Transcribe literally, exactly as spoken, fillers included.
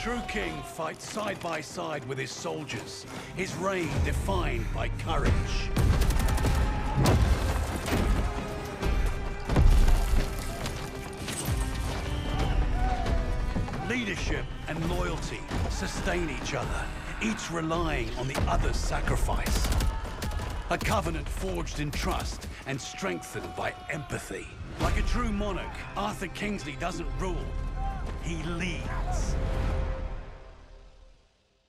true king fights side by side with his soldiers, his reign defined by courage. Leadership and loyalty sustain each other, each relying on the other's sacrifice. A covenant forged in trust and strengthened by empathy. Like a true monarch, Arthur Kingsley doesn't rule, he leads.